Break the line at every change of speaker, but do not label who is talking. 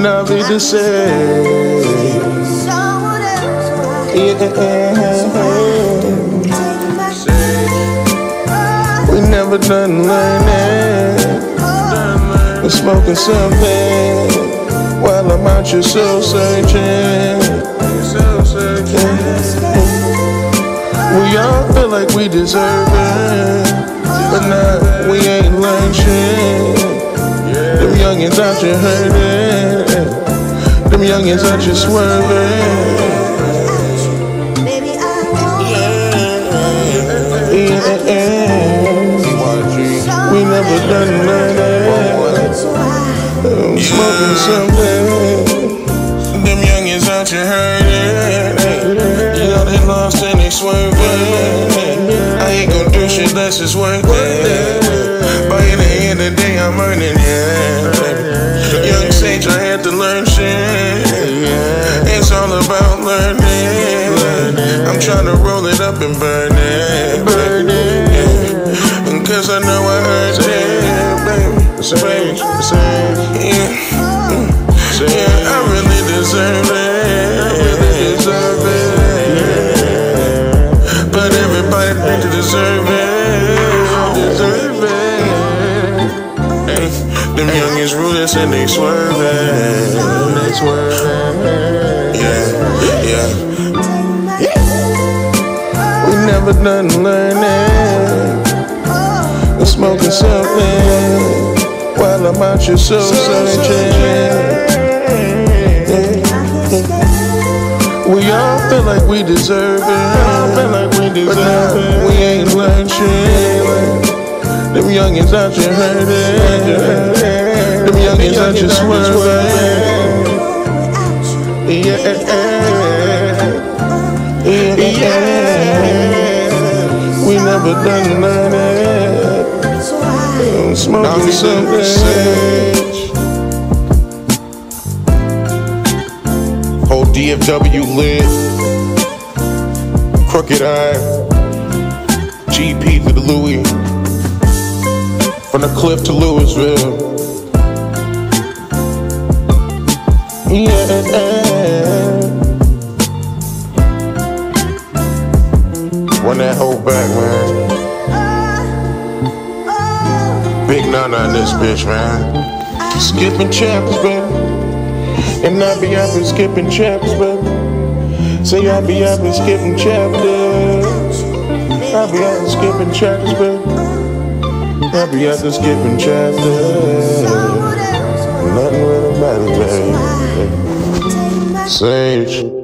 Navi to say, we never done learning. We're smoking something while I'm out here soul searching. We all feel like we deserve it, but now we ain't learned shit. Them youngins out here hurting, them youngins out here swerving. We never done learning. I'm smoking something. Them youngins out here hurting. You know they lost and they swerving. I ain't gon' do shit unless it's worth it. But in the end of the day, I'm earning, yeah. Young sage, I had to learn shit. It's all about learning. I'm trying to roll it up and burn it. Cause I know I earned it, baby. Yeah, I really deserve it. But everybody think they deserve it. Them youngins ruthless and they swerving. Yeah. We never done learning. We're smoking something while I'm out here soul searching. We all feel like we deserve it, but now we ain't learned shit. Them youngins out here hurting, them youngins out here swerving. We never done learning. I'm smoking something. Whole DFW lit. Crooked Eye. GP to the Louis. From the Cliff to Louisville. Yeah. Run that whole back, man. Big Nana in this bitch, man. Skipping chapters, baby. And I be out here skipping chapters, baby. Say I be out here skipping chapters. I be out here skipping chapters, baby. I be out here skipping chapters. Nothing really matters, baby. Sage.